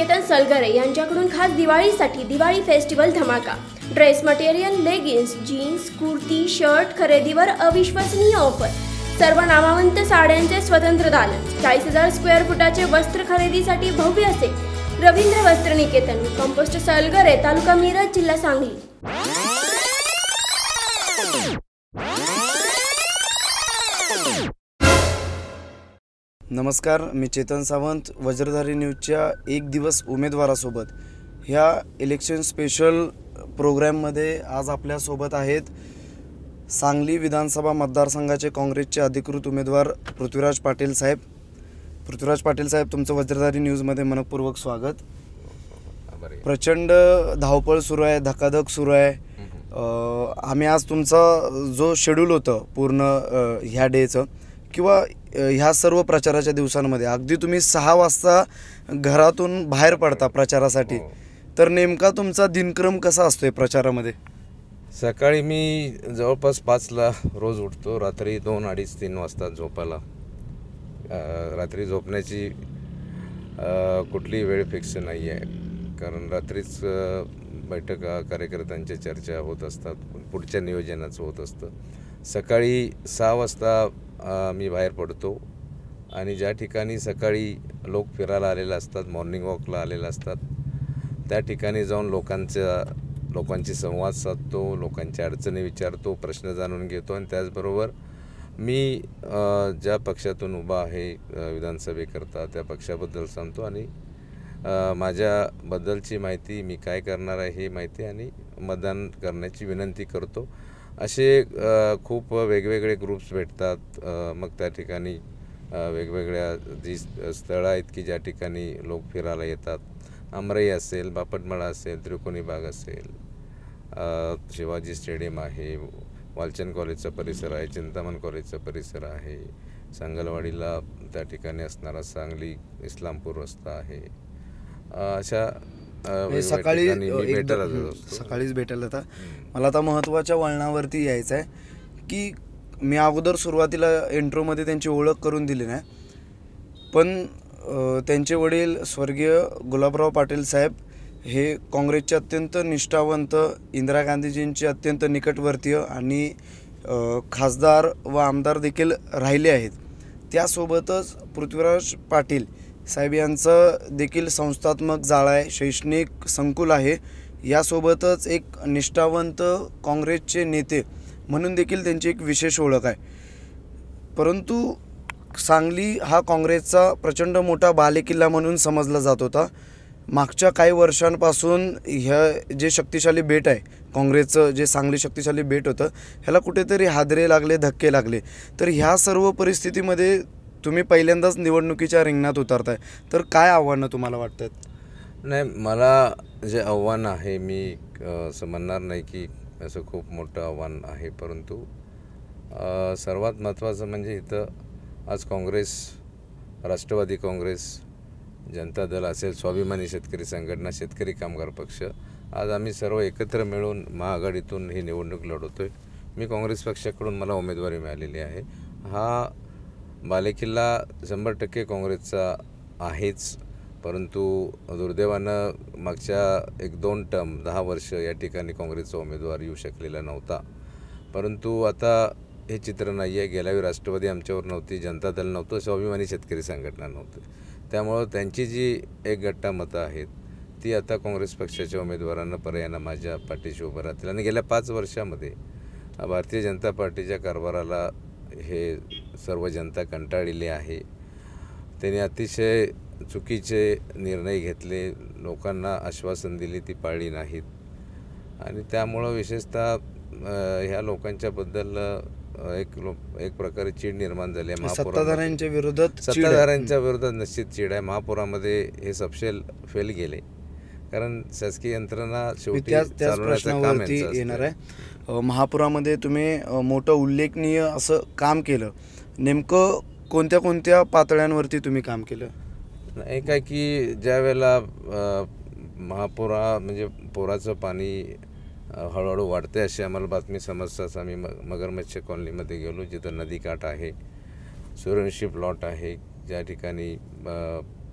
चेतन सलगरे यांच्याकडून खास दिवाळीसाठी दिवाळी फेस्टिवल धमाका। Dress material, leggings, jeans, kurti, shirt खरेदीवर अविश्वसनीय ऑफर। सर्व नामवंत साड्यांचे स्वतंत्र दालन। 40,000 स्क्वेअर फुटाचे वस्त्र खरेदीसाठी भव्य असे रवींद्र वस्त्र निकेतन, कंपोस्ट सलगरे, तालुका मिरज, जिल्हा सांगली। नमस्कार, मी चेतन सावंत, वज्रधारी न्यूजच्या एक दिवस उमेदवारासोबत ह्या इलेक्शन स्पेशल प्रोग्राममध्ये आज आपल्यासोबत आहेत सांगली विधानसभा मतदारसंघाचे काँग्रेसचे अधिकृत उमेदवार पृथ्वीराज पाटील साहेब। पृथ्वीराज पाटील साहेब, तुमचं वज्रधारी न्यूजमध्ये मनपूर्वक स्वागत। प्रचंड धावपळ सुरू आहे, धकाधक सुरू आहे। आम्ही आज तुमचा जो शेड्यूल होतं पूर्ण ह्या डेचं किंवा ह्या सर्व प्रचाराच्या दिवसांमध्ये अगदी तुम्ही 6 वाजता घरातून बाहेर पडता प्रचारासाठी, तर नेमका तुमचा दिनक्रम कसा असतोय प्रचारामध्ये? सकाळी मी जवळपास 5ला रोज उठतो, रात्री 2, 2:30, 3 वाजता झोपायला। रात्री झोपण्याची कुठली वेळ फिक्स नाही आहे, कारण रात्रीच बैठका, कार्यकर्त्यांच्या चर्चा होत असतात, पुढच्या नियोजनाचं होत असतं। सकाळी 6 वाजता मी बाहेर पडतो आणि ज्या ठिकाणी सकाळी लोक फिरायला आलेले असतात, मॉर्निंग वॉकला आलेले असतात, त्या ठिकाणी जाऊन लोकांची संवाद साधतो, लोकांच्या अडचणी विचारतो, प्रश्न जाणून घेतो आणि त्याचबरोबर मी ज्या पक्षातून उभा आहे विधानसभेकरता त्या पक्षाबद्दल सांगतो आणि माझ्याबद्दलची माहिती, मी काय करणार आहे ही माहिती आणि मतदान करण्याची विनंती करतो। असे खूप वेगवेगळे ग्रुप्स भेटतात। मग त्या ठिकाणी वेगवेगळ्या जी स्थळं आहेत की ज्या ठिकाणी लोक फिरायला येतात, आमराई असेल, बापटमाळा असेल, त्रिकोणी बाग असेल, शिवाजी स्टेडियम आहे, वालचंद कॉलेजचा परिसर आहे, चिंतामण कॉलेजचा परिसर आहे, सांगलवाडीला त्या ठिकाणी असणारा सांगली इस्लामपूर रस्ता आहे। अशा सकाळीच भेटायला जाता। मला आता महत्त्वाच्या वळणावरती यायचं आहे की मी अगोदर सुरुवातीला इंट्रोमध्ये त्यांची ओळख करून दिली नाही, पण त्यांचे वडील स्वर्गीय गुलाबराव पाटील साहेब हे काँग्रेसचे अत्यंत निष्ठावंत, इंदिरा गांधीजींचे अत्यंत निकटवर्तीय आणि खासदार व आमदार देखील राहिले आहेत। त्यासोबतच पृथ्वीराज पाटील साहेब यांचं देखील संस्थात्मक जाळं आहे, शैक्षणिक संकुल आहे, यासोबतच एक निष्ठावंत काँग्रेसचे नेते म्हणून देखील त्यांची एक विशेष ओळख आहे। परंतु सांगली हा काँग्रेसचा प्रचंड मोठा बालेकिल्ला म्हणून समजला जात होता। मागच्या काही वर्षांपासून ह्या जे शक्तिशाली बेट आहे काँग्रेसचं, जे सांगली शक्तिशाली बेट होतं, ह्याला कुठेतरी हादरे लागले, धक्के लागले। तर ह्या सर्व परिस्थितीमध्ये तुम्ही पहिल्यांदाच निवडणुकीच्या रिंगणात उतरताय, तर काय आव्हानं तुम्हाला वाटतात? नाही, मला जे आव्हान आहे, मी असं म्हणणार नाही की असं खूप मोठं आव्हान आहे, परंतु सर्वात महत्त्वाचं म्हणजे इथं आज काँग्रेस, राष्ट्रवादी काँग्रेस, जनता दल असेल, स्वाभिमानी शेतकरी संघटना, शेतकरी कामगार पक्ष, आज आम्ही सर्व एकत्र मिळून महाआघाडीतून ही निवडणूक लढवतोय। मी काँग्रेस पक्षाकडून मला उमेदवारी मिळालेली आहे। हा बालेकिल्ला 100% काँग्रेसचा आहेच, परंतु दुर्दैवानं मागच्या 1-2 टर्म 10 वर्ष या ठिकाणी काँग्रेसचा उमेदवार येऊ शकलेला नव्हता। परंतु आता हे चित्र नाही आहे। गेल्यावेळी राष्ट्रवादी आमच्यावर नव्हती, जनता दल नव्हतं, स्वाभिमानी शेतकरी संघटना नव्हती, त्यामुळं त्यांची जी एक गट्टा मतं आहेत ती आता काँग्रेस पक्षाच्या उमेदवारांना पर्यायानं माझ्या पाठीशी उभं राहतील आणि गेल्या 5 वर्षामध्ये भारतीय जनता पार्टीच्या कारभाराला हे सर्व जनता कंटाळलेली आहे। त्यांनी अतिशय चुकीचे निर्णय घेतले, लोकांना आश्वासन दिली ती पाळली नाहीत आणि त्यामुळं विशेषतः ह्या लोकांच्याबद्दल एक प्रकारे चीड निर्माण झाली आहे। सत्ताधाऱ्यांच्या विरोधात निश्चित चीड आहे। महापुरामध्ये हे सपशेल फेल गेले, कारण शासकीय यंत्रणा शेवटी चालवण्याचं काम येणार आहे। महापुरामध्ये तुम्ही मोठं उल्लेखनीय असं काम केलं, नेमकं कोणत्या कोणत्या पातळ्यांवरती तुम्ही काम केलं? एक आहे की ज्या वेळेला म्हणजे पुराचं पाणी हळूहळू वाढते अशी आम्हाला बातमी समजताच आम्ही मगरमच्छ कॉलनीमध्ये गेलो, जिथं नदीकाठ आहे, सूर्यवंशी प्लॉट आहे, ज्या ठिकाणी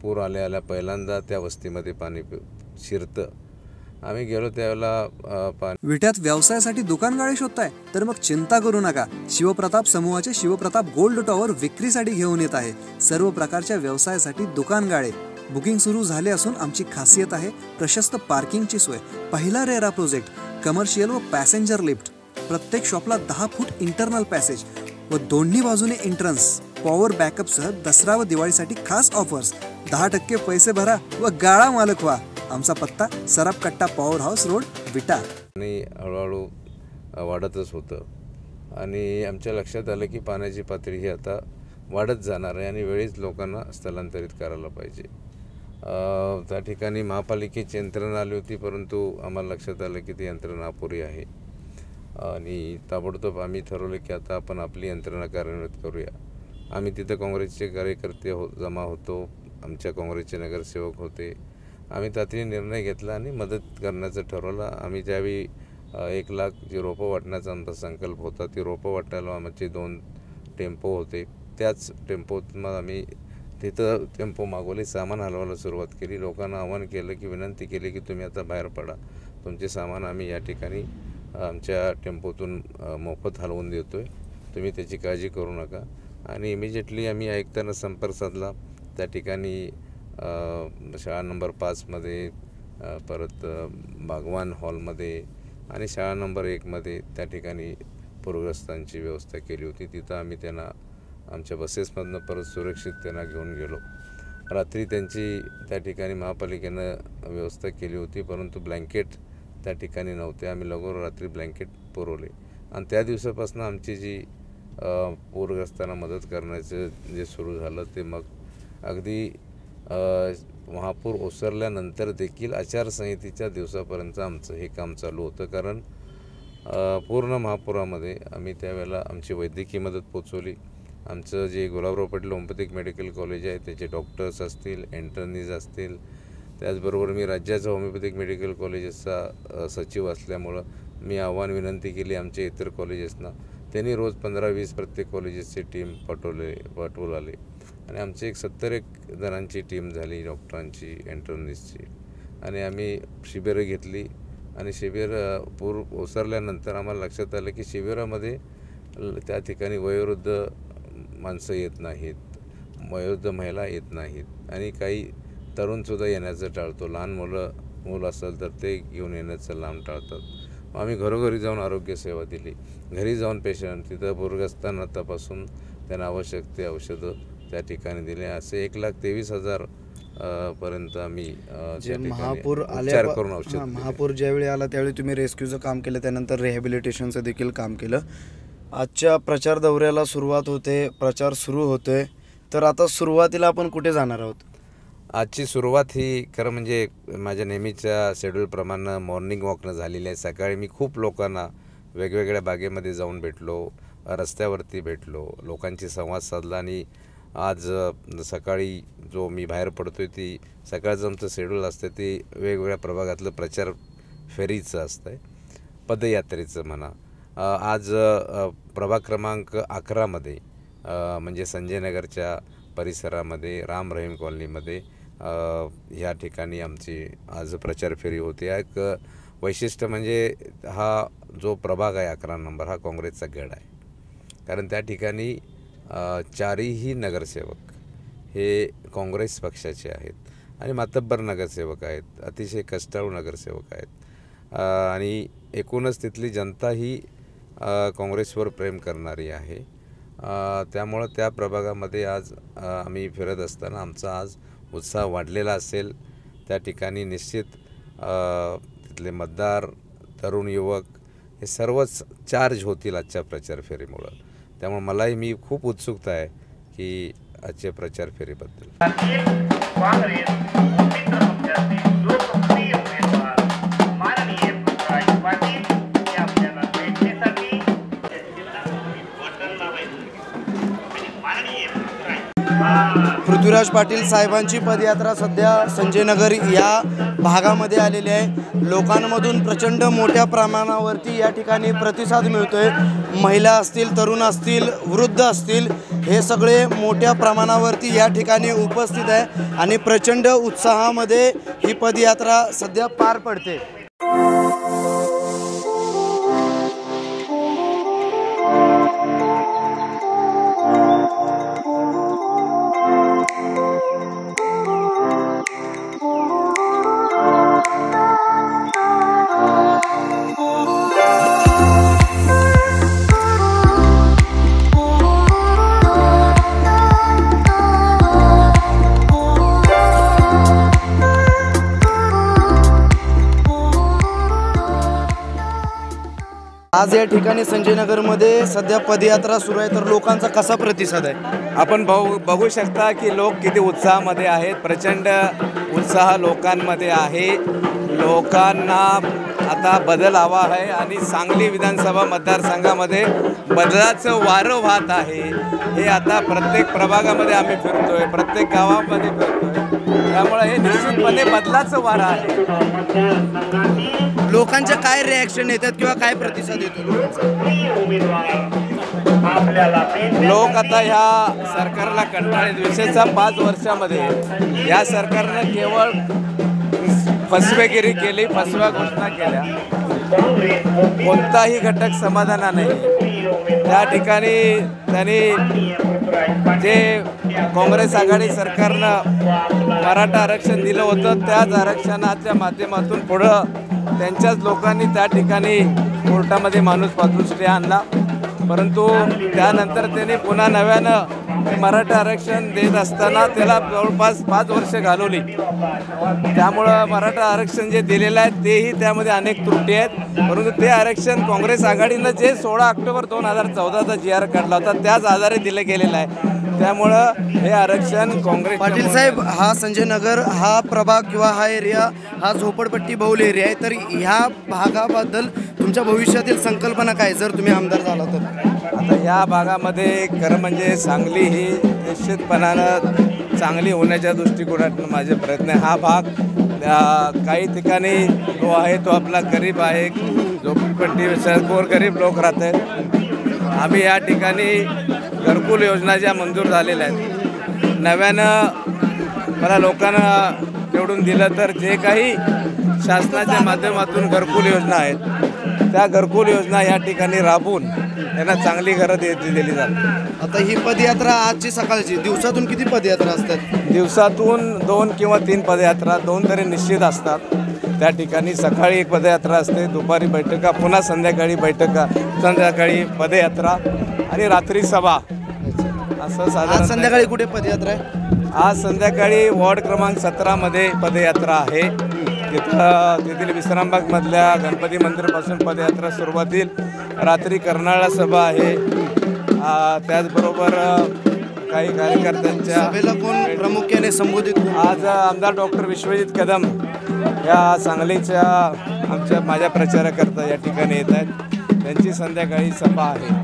पूर आल्या पहिल्यांदा त्या वस्तीमध्ये पाणी शिरतं. आम्ही गेलो त्यावेळेला पाणी. विट्यात व्यवसायासाठी दुकान गाळे शोधताय तर मग चिंता करू नका. शिवप्रताप समूहाचे शिवप्रताप गोल्ड टॉवर विक्रीसाठी घेऊन येत आहे सर्व प्रकारच्या व्यवसायासाठी दुकान गाळे. बुकिंग सुरू झाले असून आमची खासियत आहे प्रशस्त पार्किंगची सोय. पहिला रेरा प्रोजेक्ट, कमर्शियल व पॅसेंजर लिफ्ट, प्रत्येक शॉपला 10 फूट इंटरनल पॅसेज व दोन्ही बाजूने एंट्रन्स. पॉवर बॅकअप सह दसरा व दिवाळीसाठी खास ऑफर्स. 10% पैसे भरा व गाळा मालक व्हा. आमचा पत्ता सराफ कट्टा पॉवर हाऊस रोड विटा. आणि हळूहळू वाढतच होतं आणि आमच्या लक्षात आलं की पाण्याची पातळी ही आता वाढत जाणार आहे आणि वेळीच लोकांना स्थलांतरित करायला पाहिजे. त्या ठिकाणी महापालिकेची यंत्रणा आली होती, परंतु आम्हाला लक्षात आलं की ती यंत्रणा अपुरी आहे आणि ताबडतोब आम्ही ठरवलं की आता आपण आपली यंत्रणा कार्यान्वित करूया. आम्ही तिथं काँग्रेसचे कार्यकर्ते जमा होतो, आमच्या काँग्रेसचे नगरसेवक होते. आम्ही तातडीने निर्णय घेतला आणि मदत करण्याचं ठरवलं. आम्ही ज्यावेळी 1 लाख जी रोपं वाटण्याचा आमचा संकल्प होता, ती रोपं वाटायला आमचे 2 टेम्पो होते. त्याच टेम्पोत मग आम्ही तिथं टेम्पो मागवले, सामान हलवायला सुरुवात केली. लोकांना आवाहन केलं की विनंती केली की तुम्ही आता बाहेर पडा, तुमचे सामान आम्ही या ठिकाणी आमच्या टेम्पोतून मोफत हलवून देतो आहे, तुम्ही त्याची काळजी करू नका. आणि इमिजिएटली आम्ही आयुक्तांना संपर्क साधला. त्या ठिकाणी शाळा नंबर 5मध्ये, परत बागवान हॉलमध्ये आणि शाळा नंबर 1मध्ये त्या ठिकाणी पूरग्रस्तांची व्यवस्था केली होती. तिथं आम्ही त्यांना आमच्या बसेसमधनं परत सुरक्षित त्यांना घेऊन गेलो. रात्री त्यांची त्या ठिकाणी महापालिकेनं व्यवस्था केली होती, परंतु ब्लँकेट त्या ठिकाणी नव्हते. आम्ही लवकर रात्री ब्लँकेट पुरवले आणि त्या दिवसापासून आमची जी पूरग्रस्तांना मदत करण्याचं जे सुरू झालं ते मग अगदी महापूर ओसरल्यानंतर देखील आचारसंहितेच्या दिवसापर्यंत आमचं हे काम चालू होतं. कारण पूर्ण महापुरामध्ये आम्ही त्यावेळेला आमची वैद्यकीय मदत पोचवली. आमचं जे Gulabrao Patil homeopathic medical college आहे त्याचे डॉक्टर्स असतील, इंटर्नीज असतील, त्याचबरोबर मी राज्याचा होमिओपॅथिक मेडिकल कॉलेजेसचा सचिव असल्यामुळं मी आव्हान विनंती केली आमच्या इतर कॉलेजेसना. त्यांनी रोज 15-20 प्रत्येक कॉलेजेसची टीम पाठवून आले आणि आमची एक 70 जणांची टीम झाली डॉक्टरांची, इंटर्निस्टची. आणि आम्ही शिबिरं घेतली आणि शिबिर पूर ओसरल्यानंतर आम्हाला लक्षात आलं की शिबिरामध्ये त्या ठिकाणी वयोवृद्ध माणसं येत नाहीत, वयोवृद्ध महिला येत नाहीत आणि काही तरुणसुद्धा येण्याचं टाळतो. लहान मूल असेल तर ते घेऊन येण्याचं लांब टाळतात. आम्ही घरोघरी जाऊन आरोग्यसेवा दिली, घरी जाऊन पेशंट तिथं पूरग्रस्तांना तपासून त्यांना आवश्यक ते औषधं त्या ठिकाणी दिले. असे 1,23,000 पर्यंत आम्ही महापूर करून औषध. महापूर ज्यावेळी आला त्यावेळी तुम्ही रेस्क्यूचं काम केलं, त्यानंतर रिहॅबिलिटेशनचं देखील काम केलं. आजच्या प्रचार दौऱ्याला सुरुवात होते, प्रचार सुरू होतोय, तर आता सुरुवातीला आपण कुठे जाणार आहोत? आजची सुरुवात ही खरं म्हणजे माझ्या नेहमीच्या शेड्यूलप्रमाणे मॉर्निंग वॉकनं झालेली आहे. सकाळी मी खूप लोकांना वेगवेगळ्या बागेमध्ये जाऊन भेटलो, रस्त्यावरती भेटलो, लोकांशी संवाद साधला. आणि आज सकाळी जो मी बाहेर पडतो आहे ती सकाळचं आमचं शेड्यूल असतं ते वेगवेगळ्या प्रभागातलं प्रचार फेरीचं असतं आहे, पदयात्रेचं म्हणा. आज प्रभाग क्रमांक 11मध्ये म्हणजे संजय नगरच्या परिसरामध्ये राम रहीम कॉलनीमध्ये ह्या ठिकाणी आमची आज प्रचार फेरी होते. एक वैशिष्ट्य म्हणजे हा जो प्रभाग आहे 11 नंबर हा काँग्रेसचा गड आहे. कारण त्या ठिकाणी 4ही नगरसेवक हे काँग्रेस पक्षाचे आहेत आणि मातब्बर नगरसेवक आहेत, अतिशय कष्टाळू नगरसेवक आहेत आणि एकूणच तिथली जनता ही काँग्रेसवर प्रेम करणारी आहे. त्यामुळं त्या प्रभागामध्ये आज आम्ही फिरत असताना आमचा आज उत्साह वाढलेला असेल. त्या ठिकाणी निश्चित तिथले मतदार, तरुण युवक हे सर्वच चार्ज होतील आजच्या प्रचार फेरीमुळं. त्यामुळे मलाही मी खूप उत्सुकता आहे की आजच्या प्रचार फेरीबद्दल. पृथ्वीराज पाटील साहेबांची पदयात्रा सध्या संजय नगर या भागामध्ये आलेली आहे. लोकांमधून प्रचंड मोठ्या प्रमाणावरती या ठिकाणी प्रतिसाद मिळतोय. महिला असतील, तरुण असतील, वृद्ध असतील, हे सगळे मोठ्या प्रमाणावरती या ठिकाणी उपस्थित आहे आणि प्रचंड उत्साहामध्ये ही पदयात्रा सध्या पार पडते. आज या ठिकाणी संजय नगरमध्ये सध्या पदयात्रा सुरू आहे, तर लोकांचा कसा प्रतिसाद आहे? आपण बघू शकता की लोक किती उत्साहामध्ये आहेत. प्रचंड उत्साह लोकांमध्ये आहे. लोकांना आता बदल हवा आहे आणि सांगली विधानसभा मतदारसंघामध्ये बदलाचं वारं वाहत आहे. हे आता प्रत्येक प्रभागामध्ये आम्ही फिरतोय, प्रत्येक गावामध्ये फिरतोय, त्यामुळे हे निश्चितपणे बदलाचं वारं आहे. लोकांच्या काय रिॲक्शन येतात किंवा काय प्रतिसाद येतो? लोक आता ह्या सरकारला कंटाळले. विशेषतः 5 वर्षामध्ये या सरकारनं केवळ फसवेगिरी केली, फसव्या घोषणा केल्या, कोणताही घटक समाधाना नाही. त्या ठिकाणी त्यांनी जे काँग्रेस आघाडी सरकारनं मराठा आरक्षण दिलं होतं, त्याच आरक्षणाच्या माध्यमातून पुढं त्यांच्याच लोकांनी त्या ठिकाणी कोर्टामध्ये माणूस पाठवून स्टे आणला. परंतु त्यानंतर त्यांनी पुन्हा नव्यानं मराठा आरक्षण देत असताना त्याला जवळपास 5 वर्ष घालवली. त्यामुळं मराठा आरक्षण जे दिलेलं आहे तेही त्यामध्ये अनेक त्रुटी आहेत. परंतु ते आरक्षण काँग्रेस आघाडीनं जे 16 ऑक्टोबर 2014चा GR काढला होता त्याच आधारे दिलं गेलेलं आहे. त्यामुळं हे आरक्षण काँग्रेस. पाटील साहेब, हा संजय नगर हा प्रभाग किंवा हा एरिया हा झोपडपट्टी बहुल एरिया आहे, तर ह्या भागाबद्दल तुमच्या भविष्यातील संकल्पना काय जर तुम्ही आमदार झाला तर? आता या भागामध्ये खरं म्हणजे सांगली ही निश्चितपणानं चांगली होण्याच्या दृष्टिकोनातून माझे प्रयत्न आहे. हा भाग काही ठिकाणी जो आहे तो आपला गरीब आहे, झोपडपट्टी गोरगरीब लोक राहत आहेत. आम्ही या ठिकाणी घरकुल योजना ज्या मंजूर झालेल्या आहेत, नव्यानं मला लोकांना निवडून दिलं तर जे काही शासनाच्या माध्यमातून घरकुल योजना आहेत त्या घरकुल योजना या ठिकाणी राबवून त्यांना चांगली घरं दिली जातात. आता ही पदयात्रा आजची सकाळची, दिवसातून किती पदयात्रा असतात? दिवसातून 2 किंवा 3 पदयात्रा, 2 तरी निश्चित असतात. त्या ठिकाणी सकाळी एक पदयात्रा असते, दुपारी बैठका, पुन्हा संध्याकाळी बैठका, संध्याकाळी पदयात्रा आणि रात्री सभा, असं साधारण. संध्याकाळी कुठे पदयात्रा आहे? आज संध्याकाळी वॉर्ड क्रमांक 17मध्ये पदयात्रा आहे. तेथील विश्रामबागमधल्या गणपती मंदिरापासून पदयात्रा सुरुवातील, रात्री कर्नाळा सभा आहे. त्याचबरोबर काही कार्यकर्त्यांच्या सभेला कोण प्रामुख्याने संबोधित? आज आमदार डॉक्टर विश्वजित कदम या सांगलीच्या माझ्या प्रचारकर्ता या ठिकाणी येत आहेत. त्यांची संध्याकाळी सभा आहे.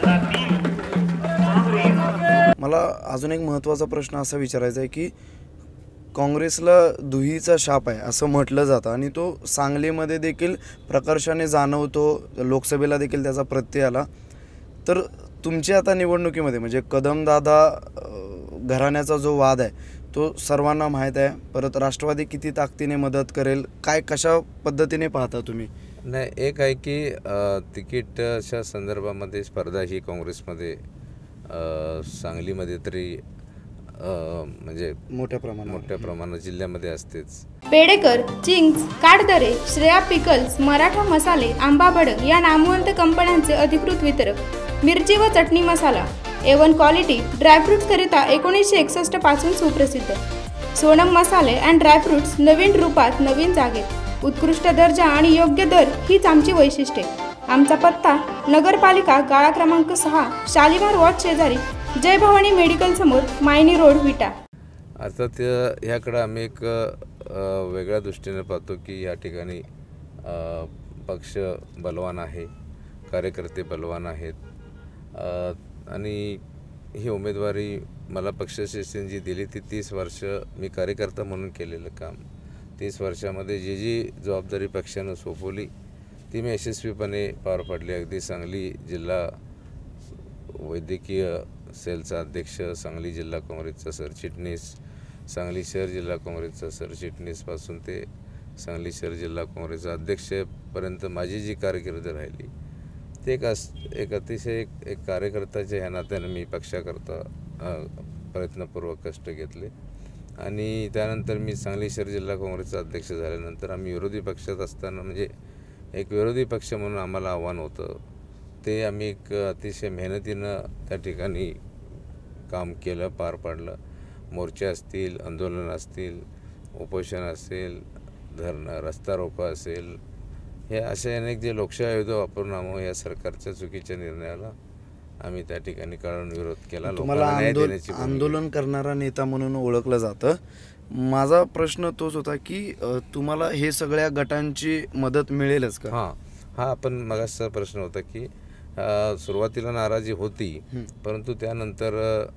मला अजून एक महत्त्वाचा प्रश्न असा विचारायचा आहे की काँग्रेसला दुहीचा शाप आहे असं म्हटलं जातं आणि तो सांगलीमध्ये देखील प्रकर्षाने जाणवतो, लोकसभेला देखील त्याचा प्रत्यय आला. तर तुमच्या आता निवडणुकीमध्ये म्हणजे कदमदादा घराण्याचा जो वाद आहे तो सर्वांना माहीत आहे. परत राष्ट्रवादी किती ताकदीने मदत करेल, काय कशा पद्धतीने पाहता तुम्ही? नाही, एक आहे की तिकीटच्या संदर्भामध्ये स्पर्धा ही काँग्रेसमध्ये सांगलीमध्ये तरी म्हणजे मोठ्या प्रमाणात जिल्ह्यामध्ये असतेच. पेडेकर, चिंग्स, काटदरे, श्रेया पिकल्स, मराठा मसाले, आंबा भडक या नामवंत कंपन्यांचे अधिकृत वितरक. मिरची व चटणी मसाला A1 क्वालिटी ड्रायफ्रुट्स करिता 1961 पासून सुप्रसिद्ध. सोनम मसाले अँड ड्रायफ्रुट्स नवीन रूपात, नवीन जागेत. उत्कृष्ट दर्जा आणि योग्य दर हीच आमची वैशिष्ट्ये. आमचा पत्ता नगरपालिका गाळा क्रमांक 6, शालिमार वॉच शेजारी, जय भवानी मेडिकल समोर, मायनी रोड, विटा. अर्थात ह्याकडं आम्ही एक वेगळ्या दृष्टीने पाहतो की या ठिकाणी पक्ष बलवान आहे, कार्यकर्ते बलवान आहेत आणि ही उमेदवारी मला पक्षश्रेष्ठींनी जी दिली ती 30 वर्ष मी कार्यकर्ता म्हणून केलेलं काम, 30 वर्षामध्ये जी जबाबदारी पक्षानं सोपवली ती मी यशस्वीपणे पार पाडली. अगदी सांगली जिल्हा वैद्यकीय सेलचा अध्यक्ष, सांगली जिल्हा काँग्रेसचा सरचिटणीस, सांगली शहर जिल्हा काँग्रेसचा सरचिटणीसपासून ते सांगली शहर जिल्हा काँग्रेसचा अध्यक्षपर्यंत माझी जी कारकीर्द राहिली ते एक अतिशय एक कार्यकर्त्याच्या ह्या नात्यानं मी पक्षाकरता प्रयत्नपूर्वक कष्ट घेतले. आणि त्यानंतर मी सांगली शहर जिल्हा काँग्रेसचा अध्यक्ष झाल्यानंतर आम्ही विरोधी पक्षात असताना, म्हणजे एक विरोधी पक्ष म्हणून आम्हाला आव्हान होतं, ते आम्ही एक अतिशय मेहनतीनं त्या ठिकाणी काम केलं, पार पाडलं. मोर्चे असतील, आंदोलन असतील, उपोषण असेल, धरणं, रस्ता रोको असेल, हे असे अनेक जे लोकशाही आयुध वापरून आम्ही या सरकारच्या चुकीच्या निर्णयाला आम्ही त्या ठिकाणी कळून विरोध केला. तुम्हाला आंदोलन करणारा नेता म्हणून ओळखलं जातं. माझा प्रश्न तोच होता की तुम्हाला हे सगळ्या गटांची मदत मिळेलच का? हा पण मगाचा प्रश्न होता की सुरुवातीला नाराजी होती, परंतु त्यानंतर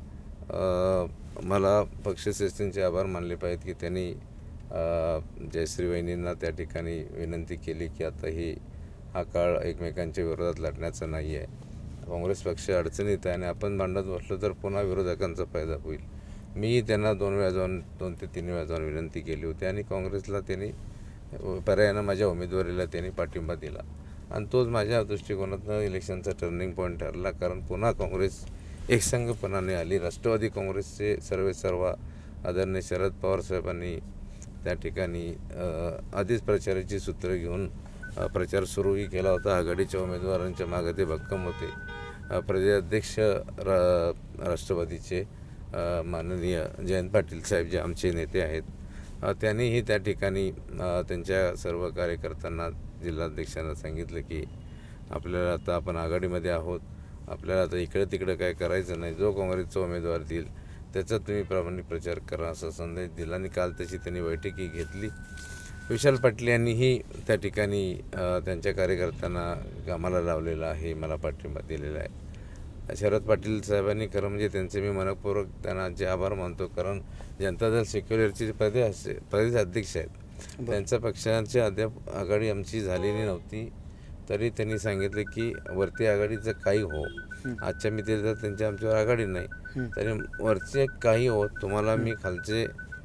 मला पक्षश्रेष्ठींचे आभार मानले पाहिजेत की त्यांनी जयश्री वहिनींना त्या ठिकाणी विनंती केली की आता हा काळ एकमेकांच्या विरोधात लढण्याचा नाही आहे. काँग्रेस पक्ष अडचणीत आहे आणि आपण भांडत बसलो तर पुन्हा विरोधकांचा फायदा होईल. मी त्यांना 2 ते 3 वेळा जाऊन विनंती केली होती आणि काँग्रेसला त्यांनी पर्यायानं माझ्या उमेदवारीला त्यांनी पाठिंबा दिला आणि तोच माझ्या दृष्टिकोनातून इलेक्शनचा टर्निंग पॉईंट ठरला. कारण पुन्हा काँग्रेस एकसंघपणाने आली. राष्ट्रवादी काँग्रेसचे सर्व आदरणीय शरद पवार साहेबांनी त्या ठिकाणी आधीच प्रचाराची सूत्र घेऊन प्रचार सुरूही केला होता. आघाडीच्या उमेदवारांच्या मागे ते भक्कम होते. प्रदेशाध्यक्ष राष्ट्रवादीचे माननीय जयंत पाटील साहेब जे आमचे नेते आहेत, त्यांनीही त्या ठिकाणी त्यांच्या सर्व कार्यकर्त्यांना, जिल्हाध्यक्षांना सांगितलं की आपल्याला आता आपण आघाडीमध्ये आहोत, आपल्याला आता इकडे तिकडे काय करायचं नाही, जो काँग्रेसचा उमेदवार देईल त्याचा तुम्ही प्रामाणिक प्रचार करा असा संदेश दिला. आणि काल त्याची त्यांनी बैठकी घेतली. विशाल पाटील यांनीही त्या ठिकाणी त्यांच्या कार्यकर्त्यांना कामाला लावलेलं आहे, मला पाठिंबा दिलेला आहे. शरद पाटील साहेबांनी खरं म्हणजे त्यांचे मी मनपूर्वक त्यांचे आभार मानतो. कारण जनता दल सेक्युलरचे प्रदेश अध्यक्ष आहेत, त्यांच्या पक्षांची अद्याप आघाडी आमची झालेली नव्हती, तरी त्यांनी सांगितले की वरती आघाडीचं काही हो, आजच्या मितीला त्यांच्या आमच्यावर आघाडी नाही, तरी वरचे काही हो, तुम्हाला मी खालचे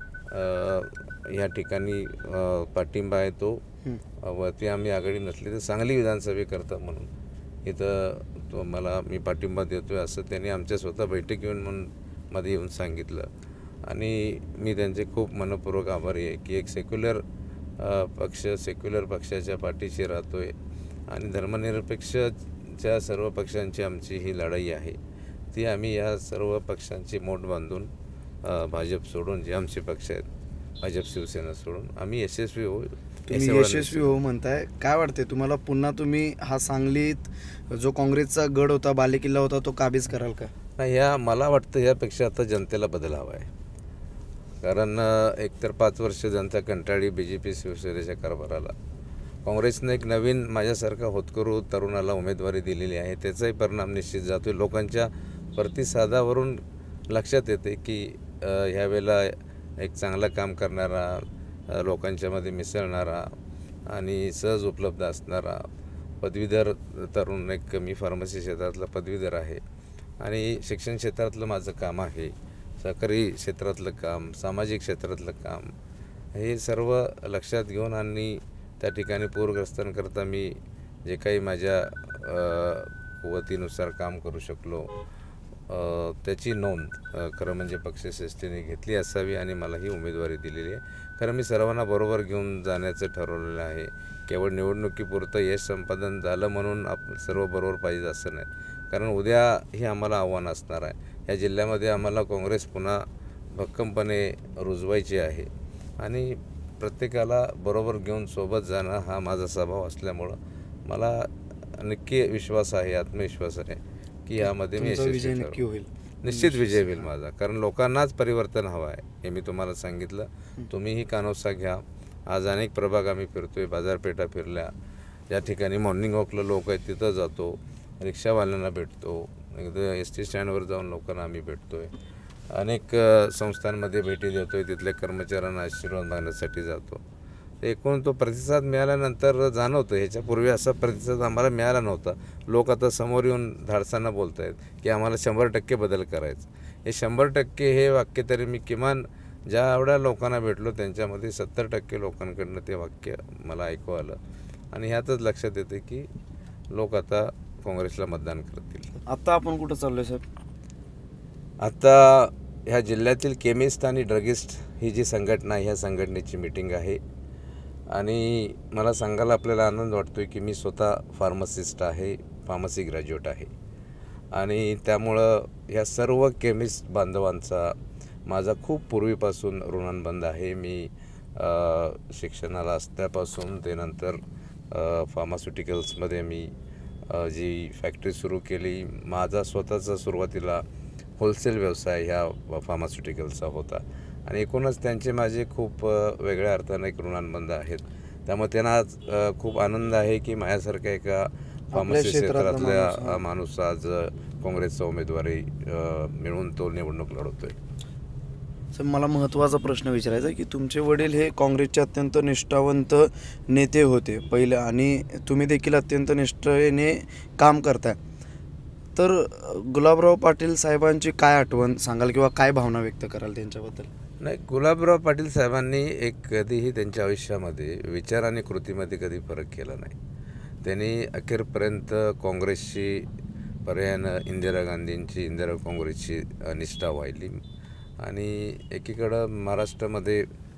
या ठिकाणी पाठिंबा आहे तो, वरती आम्ही आघाडी नसली तर सांगली विधानसभेकरता म्हणून इथं मी पाठिंबा देतो आहे असं त्यांनी आमच्या स्वतः बैठक मध्ये येऊन सांगितलं. आणि मी त्यांचे खूप मनपूर्वक आभारी आहे की एक सेक्युलर पक्षाच्या पाठीशी राहतो आहे आणि धर्मनिरपेक्षच्या सर्व पक्षांची आमची ही लढाई आहे, ती आम्ही या सर्व पक्षांची मोठ बांधून भाजप सोडून जे आमचे पक्ष आहेत, भाजप शिवसेना सोडून आम्ही यशस्वी होऊ. तुम्ही यशस्वी हो म्हणताय, काय वाटते तुम्हाला? पुन्हा तुम्ही हा सांगलीत जो काँग्रेसचा गड होता, बालेकिल्ला होता, तो काबीज कराल का? नाही, मला वाटतं यापेक्षा आता जनतेला बदल हवा आहे. कारण एकतर 5 वर्ष जनता कंटाळी BJP शिवसेनेच्या कारभाराला. काँग्रेसने एक नवीन माझ्यासारखा होतकरू तरुणाला उमेदवारी दिलेली आहे, त्याचाही परिणाम निश्चित जातो. लोकांच्या प्रतिसादावरून लक्षात येते की ह्यावेळेला एक चांगलं काम करणारा, लोकांच्यामध्ये मिसळणारा आणि सहज उपलब्ध असणारा पदवीधर तरुण, एक मी फार्मसी क्षेत्रातला पदवीधर आहे आणि शिक्षण क्षेत्रातलं माझं काम आहे, सहकारी क्षेत्रातलं काम, सामाजिक क्षेत्रातलं काम, हे सर्व लक्षात घेऊन आणि त्या ठिकाणी पूरग्रस्तांकरता मी जे काही माझ्या कुवतीनुसार काम करू शकलो त्याची नोंद खरं म्हणजे पक्षश्रेष्ठीने घेतली असावी आणि मला ही उमेदवारी दिलेली आहे. खरं मी सर्वांना बरोबर घेऊन जाण्याचं ठरवलेलं आहे. केवळ निवडणुकीपुरतं यश संपादन झालं म्हणून सर्व बरोबर पाहिजे असं नाही, कारण उद्याही आम्हाला आव्हान असणार आहे. या जिल्ह्यामध्ये आम्हाला काँग्रेस पुन्हा भक्कमपणे रुजवायची आहे आणि प्रत्येकाला बरोबर घेऊन सोबत जाणं हा माझा स्वभाव असल्यामुळं मला नक्की विश्वास आहे, आत्मविश्वास आहे की यामध्ये मी नक्की होईल. निश्चित विजय होईल माझा. कारण लोकांनाच परिवर्तन हवं आहे हे मी तुम्हाला सांगितलं. तुम्हीही कानोसा घ्या. आज अनेक प्रभाग आम्ही फिरतोय, बाजारपेठा फिरल्या, ज्या ठिकाणी मॉर्निंग वॉकला लोक आहेत तिथं जातो, रिक्षावाल्यांना भेटतो, एकदा ST स्टँडवर जाऊन लोकांना आम्ही भेटतोय, अनेक संस्थांमध्ये भेटी देतोय, तिथल्या कर्मचाऱ्यांना आशीर्वाद मागण्यासाठी जातो. तर एकूण तो प्रतिसाद मिळाल्यानंतर जाणवतं. ह्याच्यापूर्वी असा प्रतिसाद आम्हाला मिळाला नव्हता. लोक आता समोर येऊन धाडसानं बोलत आहेत की आम्हाला 100% बदल करायचं. हे 100% हे वाक्य तरी मी किमान ज्या एवढ्या लोकांना भेटलो त्यांच्यामध्ये 70% लोकांकडनं ते वाक्य मला ऐकू आलं. आणि ह्यातच लक्षात येते की लोक आता काँग्रेसला मतदान करतील. आता आपण कुठं चाललोय साहेब? आता ह्या जिल्ह्यातील केमिस्ट आणि ड्रगिस्ट ही जी संघटना आहे, ह्या संघटनेची मीटिंग आहे. आणि मला सांगायला आपल्याला आनंद वाटतो आहे की मी स्वतः फार्मसिस्ट आहे, फार्मसी ग्रॅज्युएट आहे. आणि त्यामुळं ह्या सर्व केमिस्ट बांधवांचा माझा खूप पूर्वीपासून ऋणानुबंध आहे. मी शिक्षणाला असल्यापासून ते नंतर फार्मास्युटिकल्समध्ये मी जी फॅक्टरी सुरू केली. माझा स्वतःचा सुरुवातीला होलसेल व्यवसाय ह्या फार्मास्युटिकल्सचा होता. आणि एकूणच त्यांचे माझे खूप वेगळ्या अर्थाने एक ऋणानुबंध आहेत. त्यामुळे त्यांना आज खूप आनंद आहे की माझ्यासारख्या एका फार्मसी क्षेत्रातल्या माणूस आज काँग्रेसचा उमेदवारी मिळवून तो निवडणूक लढवतोय. सर, मला महत्त्वाचा प्रश्न विचारायचा आहे की तुमचे वडील हे काँग्रेसचे अत्यंत निष्ठावंत नेते होते पहिले, आणि तुम्ही देखील अत्यंत निष्ठेने काम करताय. तर गुलाबराव पाटील साहेबांची काय आठवण सांगाल किंवा काय भावना व्यक्त कराल त्यांच्याबद्दल? नाही, गुलाबराव पाटील साहेबांनी कधीही त्यांच्या आयुष्यामध्ये विचार आणि कृतीमध्ये कधी फरक केला नाही. त्यांनी अखेरपर्यंत काँग्रेसची पर्यायानं इंदिरा काँग्रेसची निष्ठा वाहिली. आणि एकीकडं महाराष्ट्रामध्ये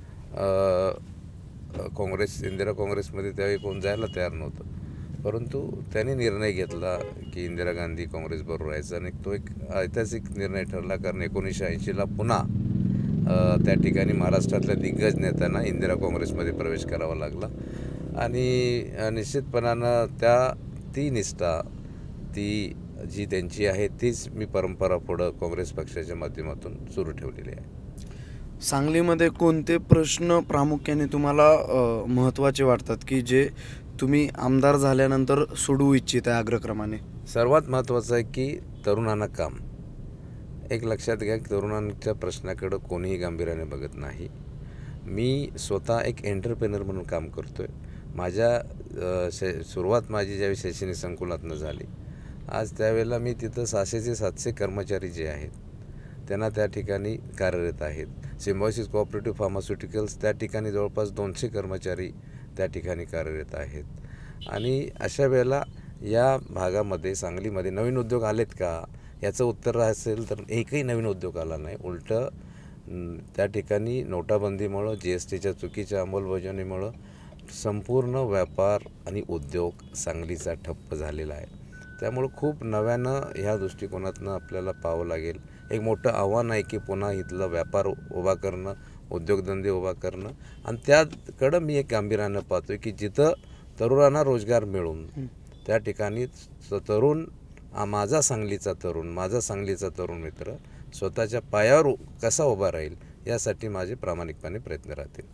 इंदिरा काँग्रेसमध्ये त्यावेळी कोण जायला तयार नव्हतं. परंतु त्यांनी निर्णय घेतला की इंदिरा गांधी काँग्रेसबरोबर राहायचा. आणि तो एक ऐतिहासिक निर्णय ठरला, कारण 1980ला पुन्हा त्या ठिकाणी महाराष्ट्रातल्या दिग्गज नेत्यांना इंदिरा काँग्रेसमध्ये प्रवेश करावा लागला. आणि निश्चितपणानं ती निष्ठा ती जी त्यांची आहे तीच मी परंपरा पुढं काँग्रेस पक्षाच्या माध्यमातून सुरू ठेवलेली आहे. सांगलीमध्ये कोणते प्रश्न प्रामुख्याने तुम्हाला महत्त्वाचे वाटतात की जे तुम्ही आमदार झाल्यानंतर सोडवू इच्छित आहे अग्रक्रमाने? सर्वात महत्त्वाचं आहे की तरुणांना काम. एक लक्षात घ्या की तरुणांच्या प्रश्नाकडं कोणीही गांभीर्याने बघत नाही. मी स्वतः एक एंटरप्रेनर म्हणून काम करतो आहे. सुरुवात माझी ज्यावेळी शैक्षणिक संकुलातनं झाली, आज त्यावेळेला मी तिथं 600 ते 700 कर्मचारी जे आहेत त्यांना त्या ठिकाणी कार्यरत आहेत. सिम्बायोसिस कोऑपरेटिव्ह फार्मास्युटिकल्स त्या ठिकाणी जवळपास 200 कर्मचारी त्या ठिकाणी कार्यरत आहेत. आणि अशा वेळेला या भागामध्ये सांगलीमध्ये नवीन उद्योग आलेत का याचं उत्तर असेल तर एकही नवीन उद्योग आला नाही. उलटं त्या ठिकाणी नोटाबंदीमुळं, GSTच्या चुकीच्या अंमलबजावणीमुळं संपूर्ण व्यापार आणि उद्योग सांगलीचा ठप्प झालेला आहे. त्यामुळं खूप नव्यानं ह्या दृष्टिकोनातनं आपल्याला पाहावं लागेल. एक मोठं आव्हान आहे की पुन्हा इथलं व्यापार उभा करणं, उद्योगधंदे उभा करणं. आणि त्याकडं मी एक गांभीर्यानं पाहतो आहे की जिथं तरुणांना रोजगार मिळून त्या ठिकाणी माझा सांगलीचा तरुण मित्र स्वतःच्या पायावर कसा उभा राहील यासाठी माझे प्रामाणिकपणे प्रयत्न राहतील.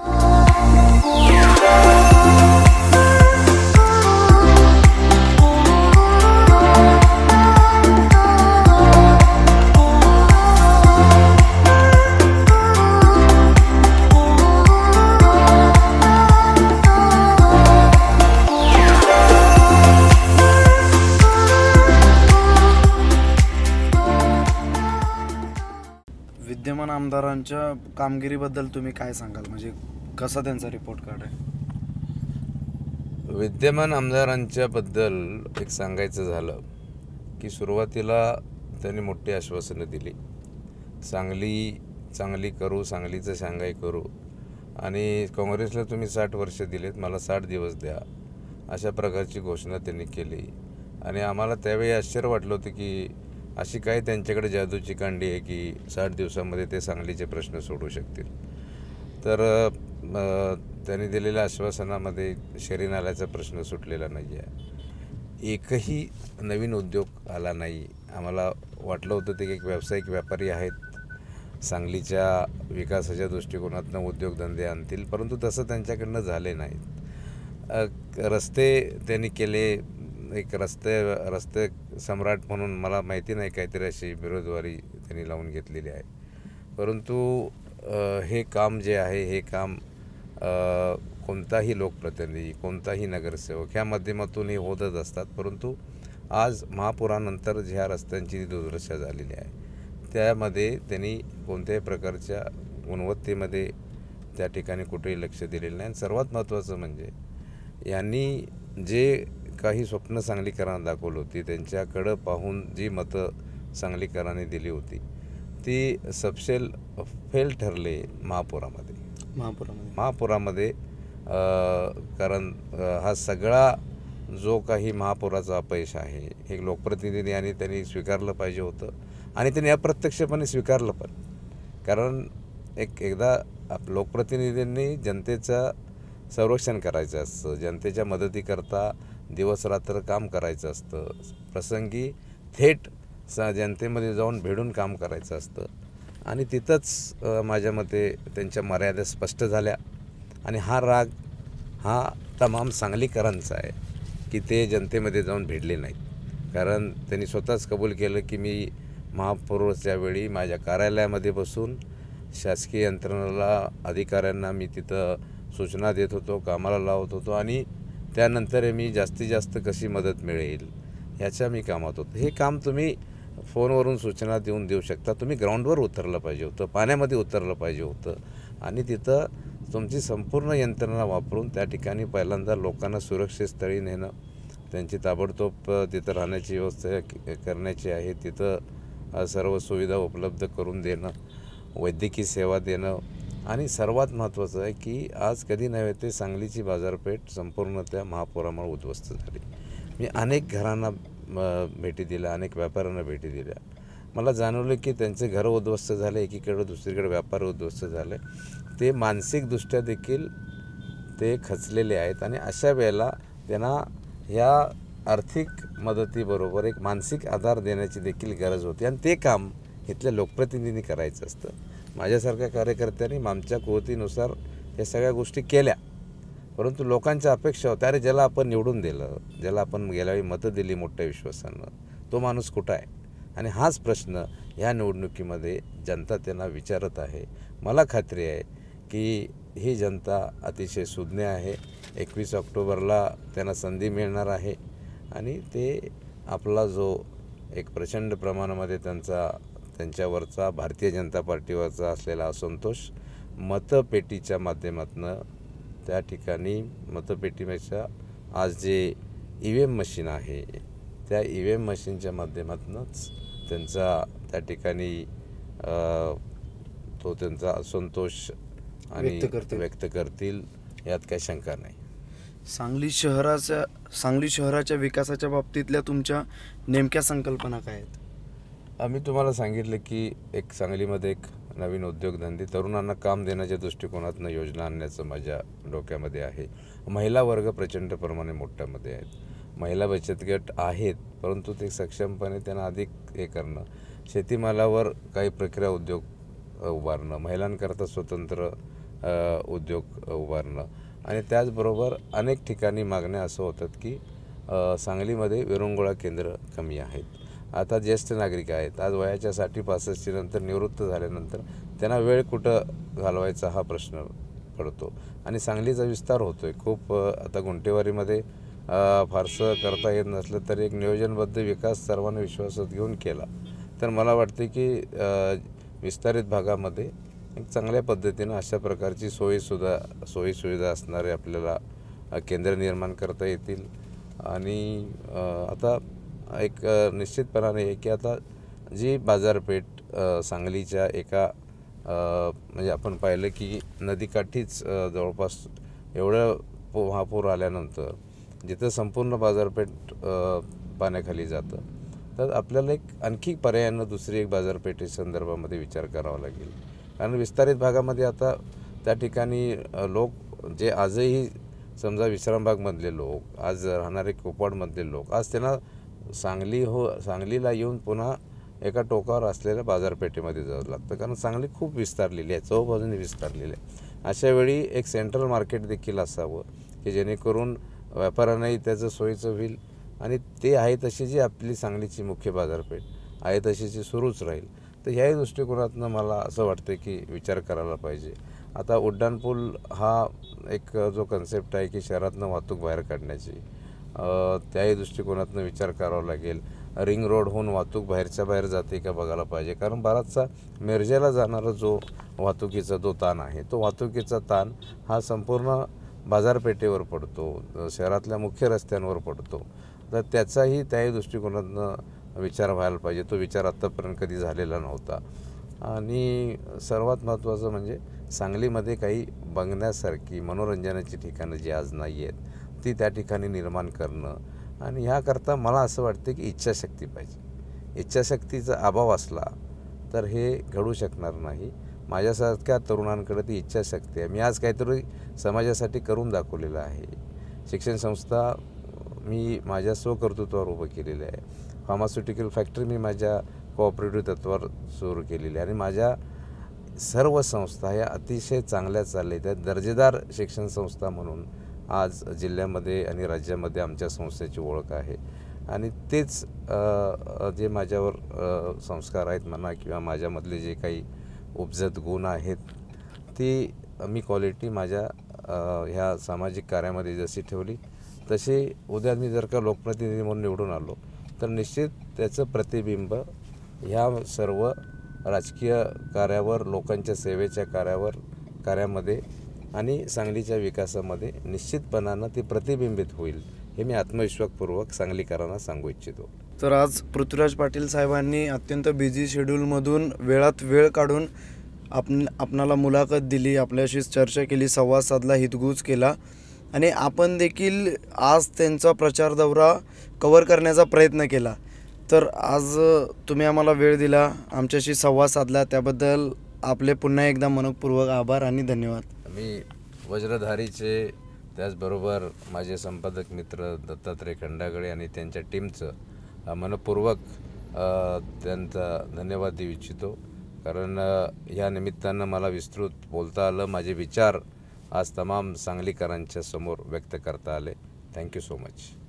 विद्यमान आमदारांच्या कामगिरीबद्दल तुम्ही काय सांगाल? म्हणजे कसा त्यांचा रिपोर्ट कार्ड आहे? विद्यमान आमदारांच्याबद्दल एक सांगायचं झालं की सुरुवातीला त्यांनी मोठी आश्वासनं दिली. चांगली करू, सांगलीचं शांघाई करू. आणि काँग्रेसला तुम्ही 60 वर्ष दिलेत, मला 60 दिवस द्या, अशा प्रकारची घोषणा त्यांनी केली. आणि आम्हाला त्यावेळी आश्चर्य वाटलं होतं की अशी काय त्यांच्याकडे जादूची कांडी आहे की 60 दिवसामध्ये ते सांगलीचे प्रश्न सोडवू शकतील. तर त्यांनी दिलेल्या आश्वासनामध्ये शहरी नाल्याचा प्रश्न सुटलेला नाही आहे. एकही नवीन उद्योग आला नाही. आम्हाला वाटलं होतं ते एक व्यावसायिक व्यापारी आहेत, सांगलीच्या विकासाच्या दृष्टिकोनातून उद्योगधंदे आणतील, परंतु तसं त्यांच्याकडनं झाले नाहीत. रस्ते त्यांनी केले, एक रस्ते सम्राट म्हणून मला माहिती नाही काहीतरी अशी बिरोदवारी त्यांनी लावून घेतलेली आहे. परंतु हे काम जे आहे हे काम कोणताही लोकप्रतिनिधी, कोणताही नगरसेवक ह्या माध्यमातून हे होतच असतात. परंतु आज महापुरानंतर ज्या रस्त्यांची दुर्दशा झालेली आहे त्यामध्ये त्यांनी कोणत्याही प्रकारच्या गुणवत्तेमध्ये त्या ठिकाणी कुठेही लक्ष दिलेलं नाही. आणि सर्वात महत्त्वाचं म्हणजे यांनी जे काही स्वप्न सांगलीकरांना दाखवली होती, त्यांच्याकडं पाहून जी मतं सांगलीकरांनी दिली होती ती सबसेल फेल ठरले महापुरामध्ये. कारण हा सगळा जो काही महापुराचा अपयश आहे हे लोकप्रतिनिधी आणि त्यांनी स्वीकारलं पाहिजे होतं आणि त्यांनी अप्रत्यक्षपणे स्वीकारलं पण. कारण एकदा लोकप्रतिनिधींनी जनतेचं संरक्षण करायचं असतं, जनतेच्या मदतीकरता दिवसरात्र काम करायचं असतं, प्रसंगी थेट जनतेमध्ये जाऊन भिडून काम करायचं असतं. आणि तिथंच माझ्या मते त्यांच्या मर्यादा स्पष्ट झाल्या. आणि हा राग हा तमाम सांगलीकरांचा आहे की ते जनतेमध्ये जाऊन भिडले नाहीत. कारण त्यांनी स्वतःच कबूल केलं की मी महापुराच्या वेळी माझ्या कार्यालयामध्ये बसून शासकीय यंत्रणेला, अधिकाऱ्यांना मी तिथं सूचना देत होतो, कामाला लावत होतो आणि त्यानंतर मी जास्तीत जास्त कशी मदत मिळेल ह्याच्या मी कामात होतो. हे काम तुम्ही फोनवरून सूचना देऊ शकता, तुम्ही ग्राउंडवर उतरलं पाहिजे होतं, पाण्यामध्ये उतरलं पाहिजे होतं आणि तिथं तुमची संपूर्ण यंत्रणा वापरून त्या ठिकाणी पहिल्यांदा लोकांना सुरक्षित स्थळी नेणं, त्यांची ताबडतोब तिथं राहण्याची व्यवस्था करण्याची आहे, तिथं सर्व सुविधा उपलब्ध करून देणं, वैद्यकीय सेवा देणं आणि सर्वात महत्त्वाचं आहे की आज कधी नव्हे ते सांगलीची बाजारपेठ संपूर्ण त्या महापुरामुळे उद्ध्वस्त झाली. मी अनेक घरांना भेटी दिल्या, अनेक व्यापाऱ्यांना भेटी दिल्या. मला जाणवलं की त्यांचे घरं उद्ध्वस्त झाले, एकीकडे दुसरीकडे व्यापार उद्ध्वस्त झाले, ते मानसिकदृष्ट्या देखील ते खचलेले आहेत. आणि अशा वेळेला त्यांना ह्या आर्थिक मदतीबरोबर एक मानसिक आधार देण्याची देखील गरज होती आणि ते काम इथल्या लोकप्रतिनिधींनी करायचं असतं. माझ्यासारख्या कार्यकर्त्यांनी आमच्या कुवतीनुसार या सगळ्या गोष्टी केल्या, परंतु लोकांच्या अपेक्षा होत्या, अरे ज्याला आपण निवडून दिलं, ज्याला आपण गेल्यावेळी मतं दिली मोठ्या विश्वासानं, तो माणूस कुठं आहे? आणि हाच प्रश्न ह्या निवडणुकीमध्ये जनता त्यांना विचारत आहे. मला खात्री आहे की ही जनता अतिशय सुज्ञ आहे. 21 ऑक्टोबरला त्यांना संधी मिळणार आहे आणि ते आपला जो एक प्रचंड प्रमाणामध्ये त्यांच्यावरचा भारतीय जनता पार्टीवरचा असलेला असंतोष मतपेटीच्या माध्यमातून त्या ठिकाणी मतपेटीपेक्षा आज जे EVM मशीन आहे त्या EVM मशीनच्या माध्यमातूनच त्यांचा त्या ठिकाणी तो त्यांचा असंतोष आणि व्यक्त करतील यात काही शंका नाही. सांगली शहराच्या विकासाच्या बाबतीतल्या तुमच्या नेमक्या संकल्पना काय आहेत? आम्ही तुम्हाला सांगितलं की एक सांगलीमध्ये एक नवीन उद्योगधंदे, तरुणांना काम देण्याच्या दृष्टिकोनातून योजना आणण्याचं माझ्या डोक्यामध्ये आहे. महिला वर्ग प्रचंड प्रमाणे मोठ्यामध्ये आहेत, महिला बचत गट आहेत, परंतु ते सक्षमपणे त्यांना अधिक हे करणं, शेतीमालावर काही प्रक्रिया उद्योग उभारणं, महिलांकरता स्वतंत्र उद्योग उभारणं आणि त्याचबरोबर अनेक ठिकाणी मागण्या असं होतात की सांगलीमध्ये विरंगुळा केंद्र कमी आहेत. आता ज्येष्ठ नागरिक आहेत, आज वयाच्या 60-65 नंतर निवृत्त झाल्यानंतर त्यांना वेळ कुठं घालवायचा हा प्रश्न पडतो आणि सांगलीचा विस्तार होतो आहे खूप. आता गुंटेवारीमध्ये फारसं करता येत नसलं तरी एक नियोजनबद्ध विकास सर्वांना विश्वासात घेऊन केला तर मला वाटते की विस्तारित भागामध्ये एक चांगल्या पद्धतीनं अशा प्रकारची सोयीसुविधा असणारे आपल्याला केंद्र निर्माण करता येतील. आणि आता एक निश्चितपणाने आहे की आता जी बाजारपेठ सांगलीच्या एका म्हणजे आपण पाहिलं की नदीकाठीच जवळपास एवढं महापूर आल्यानंतर जिथं संपूर्ण बाजारपेठ पाण्याखाली जातं तर आपल्याला एक आणखी पर्यायानं दुसरी एक बाजारपेठे संदर्भामध्ये विचार करावा लागेल. कारण विस्तारित भागामध्ये आता त्या ठिकाणी लोक जे आजही समजा विश्रामबागमधले लोक, आज राहणारे कोपवाडमधले लोक, आज त्यांना सांगलीला येऊन पुन्हा एका टोकावर असलेल्या बाजारपेठेमध्ये जावं लागतं कारण सांगली खूप विस्तारलेली आहे, चौबाजूने विस्तारलेली आहे. अशावेळी एक सेंट्रल मार्केट देखील असावं की जेणेकरून व्यापाऱ्यांनाही त्याचं सोयीचं होईल आणि ते आहे तशी जी आपली सांगलीची मुख्य बाजारपेठ आहे तशीची सुरूच राहील. तर ह्याही दृष्टिकोनातून मला असं वाटतं की विचार करायला पाहिजे. आता उड्डाणपूल हा एक जो कन्सेप्ट आहे की शहरातनं वाहतूक बाहेर काढण्याची, त्याही दृष्टिकोनातून विचार करावा लागेल. रिंग रोडहून वाहतूक बाहेरच्या बाहेर जाते का बघायला पाहिजे, कारण बराचसा मिरजेला जाणारा जो वाहतुकीचा जो ताण आहे, तो वाहतुकीचा ताण हा संपूर्ण बाजारपेठेवर पडतो, शहरातल्या मुख्य रस्त्यांवर पडतो. तर त्याचाही त्याही दृष्टिकोनातून विचार व्हायला पाहिजे. तो विचार आत्तापर्यंत कधी झालेला नव्हता. आणि सर्वात महत्त्वाचं म्हणजे सांगलीमध्ये काही बघण्यासारखी मनोरंजनाची ठिकाणं जी आज नाही आहेत, ती त्या ठिकाणी निर्माण करणं. आणि ह्याकरता मला असं वाटतं की इच्छाशक्ती पाहिजे. इच्छाशक्तीचा अभाव असला तर हे घडू शकणार नाही. माझ्यासारख्या तरुणांकडे ती इच्छाशक्ती आहे. मी आज काहीतरी समाजासाठी करून दाखवलेलं आहे. शिक्षण संस्था मी माझ्या स्वकर्तृत्वावर उभं केलेलं आहे. फार्मास्युटिकल फॅक्टरी मी माझ्या कोऑपरेटिव्ह तत्त्वावर सुरू केलेली आहे. आणि माझ्या सर्व संस्था या अतिशय चांगल्या चालल्या आहेत. दर्जेदार शिक्षण संस्था म्हणून आज जिल्ह्यामध्ये आणि राज्यामध्ये आमच्या संस्थेची ओळख आहे. आणि तेच जे माझ्यावर संस्कार आहेत म्हणा किंवा माझ्यामधले जे काही उपजत गुण आहेत, ती मी क्वालिटी माझ्या ह्या सामाजिक कार्यामध्ये जशी ठेवली तसे उद्या मी जर का लोकप्रतिनिधी म्हणून निवडून आलो तर निश्चित त्याचं प्रतिबिंब ह्या सर्व राजकीय कार्यावर, लोकांच्या सेवेच्या कार्यामध्ये आणि सांगलीच्या विकासामध्ये निश्चितपणानं ते प्रतिबिंबित होईल, हे मी आत्मविश्वासपूर्वक सांगलीकरांना सांगू इच्छितो. तर आज पृथ्वीराज पाटील साहेबांनी अत्यंत बिझी शेड्यूलमधून वेळात वेळ काढून आपणाला मुलाखत दिली, आपल्याशी चर्चा केली, संवाद साधला, हितगुज केला. आणि आपण देखील आज त्यांचा प्रचार दौरा कव्हर करण्याचा प्रयत्न केला. तर आज तुम्ही आम्हाला वेळ दिला, आमच्याशी संवाद साधला, त्याबद्दल आपले पुन्हा एकदा मनपूर्वक आभार आणि धन्यवाद. मी वज्रधारीचे त्याचबरोबर माझे संपादक मित्र दत्तात्रय खंडागळे आणि त्यांच्या टीमचं मनपूर्वक त्यांचा धन्यवाद देऊ इच्छितो. कारण या निमित्तानं मला विस्तृत बोलता आलं, माझे विचार आज तमाम सांगलीकरांच्या समोर व्यक्त करता आले. Thank you so much.